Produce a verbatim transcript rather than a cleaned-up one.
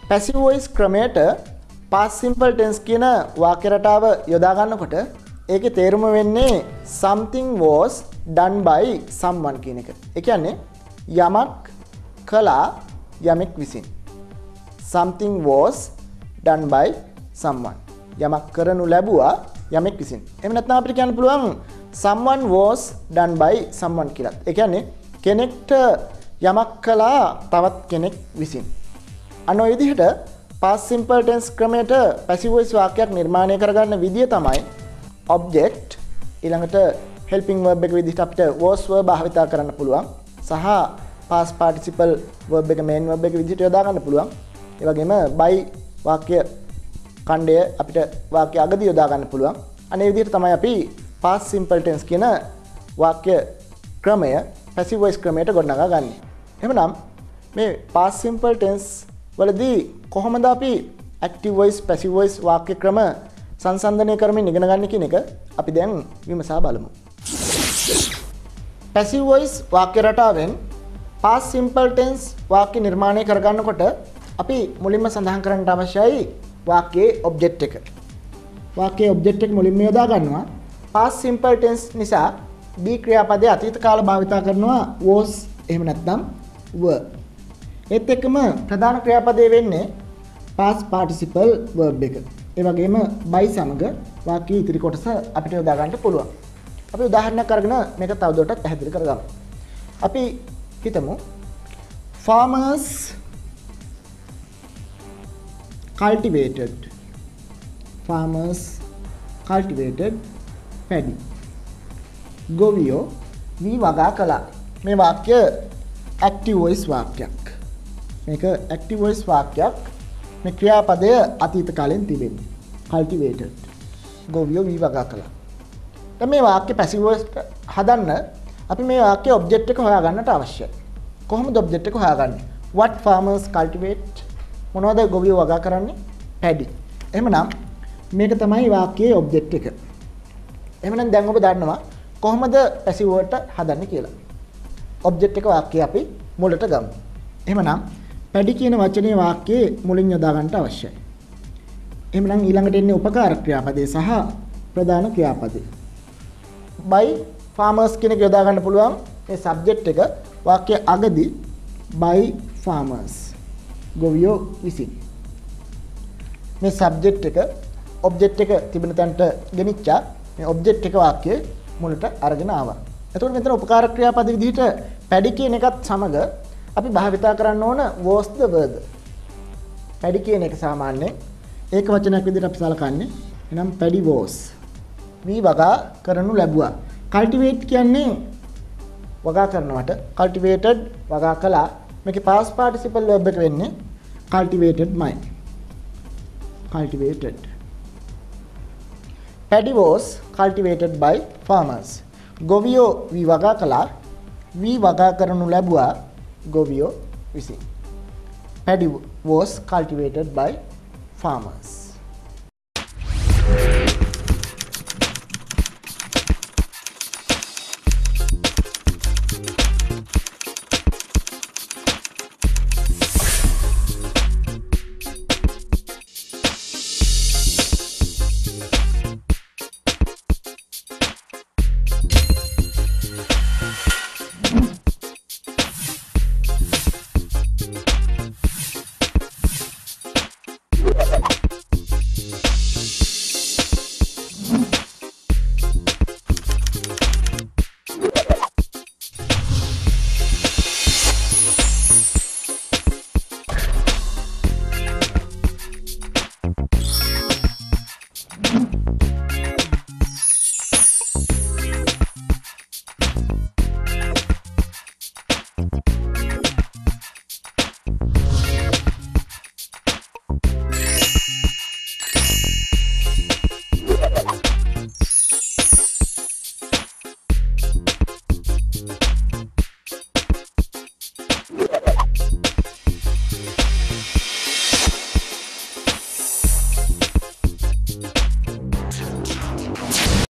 passive voice ක්‍රමයට past simple tense කියන වාක්‍ය රටාව යොදා ගන්නකොට ඒකේ තේරුම වෙන්නේ something was done by someone කියන එක. ඒ කියන්නේ යමක් කළා යමෙක් විසින්. something was done by someone. යමක් කරනු ලැබුවා යමෙක් විසින්. එහෙම නැත්නම් අපිට කියන්න පුළුවන් someone was done by someone කියලා. ඒ කියන්නේ කෙනෙක්ට යමක් කළා තවත් කෙනෙක් විසින්. අන්න ඔය විදිහට past simple tense ක්‍රමයට passive voice වාක්‍යයක් නිර්මාණය කරගන්න විදිය තමයි object ඊළඟට helping verb එක විදිහට අපිට was verb භාවිත කරන්න පුළුවන් සහ past participle verb එක main verb එක විදිහට යොදා ගන්න පුළුවන්. ඒ වගේම by වාක්‍ය ඛණ්ඩය අපිට වාක්‍ය අගදී යොදා ගන්න පුළුවන්. අනේ විදිහට තමයි අපි past simple tense කියන වාක්‍ය ක්‍රමය passive voice ක්‍රමයට ගොඩනගා ගන්න. එහෙනම් මේ past simple tense වලදී කොහොමද අපි active voice passive voice වාක්‍ය ක්‍රම සංසන්දනය කරමින් ඉගෙන ගන්න කියන එක අපි දැන් විමසා බලමු. passive voice වාක්‍ය රටාවෙන් past simple tense වාක්‍ය නිර්මාණය කරගන්නකොට අපි මුලින්ම සඳහන් කරන්නට අවශ්‍යයි වාක්‍යයේ object එක. වාක්‍යයේ object එක මුලින්ම යොදා ගන්නවා. past simple tense නිසා be ක්‍රියාපදයේ අතීත කාල භාවිතා කරනවා was එහෙම නැත්නම් were. ඒත් එක්කම ප්‍රධාන ක්‍රියාපදයේ වෙන්නේ past participle verb එක. ඒ වගේම by සමග වාක්‍යයේ ඉතිරි කොටස අපිට යොදා ගන්න පුළුවන්. අපි උදාහරණයක් අරගෙන මේක තවදුරටත් පැහැදිලි කරගමු. අපි හිතමු farmers cultivated farmers cultivated paddy. ගොවියෝ වී වගා කළා. මේ වාක්‍ය active voice වාක්‍යයක්. මේක active voice වාක්‍යයක්. මේ ක්‍රියාපදය අතීත කාලෙන් තිබෙන්නේ. cultivated. ගොවියෝ වී වගා කළා. දැන් මේ වාක්‍ය passive voice හදන්න අපි මේ වාක්‍යයේ object එක හොයාගන්නට අවශ්‍යයි. කොහොමද object එක හොයාගන්නේ? What farmers cultivate? මොනවද ගොවියෝ වගා කරන්නේ? paddy. එහෙමනම් මේක තමයි වාක්‍යයේ object එක. එහෙමනම් දැන් ඔබ දන්නවා කොහොමද passive word හදන්නේ කියලා. object එක වාක්‍යය අපි මුලට ගමු. එහෙමනම් paddy කියන වචනේ වාක්‍යයේ මුලින් යොදා ගන්නට අවශ්‍යයි. එහෙමනම් ඊළඟට එන්නේ උපකාරක ක්‍රියාපදේ සහ ප්‍රධාන ක්‍රියාපදේ. by farmers කියන එක යොදා ගන්න පුළුවන් මේ subject එක වාක්‍ය අගදී by farmers ගොවියෝ විසින්. මේ subject එක object එක තිබෙන තැනට ගෙනිච්චා මේ object එක වාක්‍යයේ මුලට අරගෙන ආවා. එතකොට මෙතන උපකාරක ක්‍රියාපද විදිහට paddy කියන එකත් සමග අපි භාවිතා කරන්න ඕන was the verb. paddy කියන එක සාමාන්‍යයෙන් ඒක වචනයක් විදිහට අපි සලකන්නේ. එහෙනම් paddy was. වී වගා කරනු ලැබුවා. cultivate කියන්නේ වගා කරනවට cultivated වගා කළා. මේකේ past participle verb එක වෙන්නේ cultivated my. cultivated. paddy was cultivated by farmers. ගොවියෝ වී වගා කළා. වී වගා කරනු ලැබුවා ගොවියෝ විසින්. paddy was cultivated by farmers.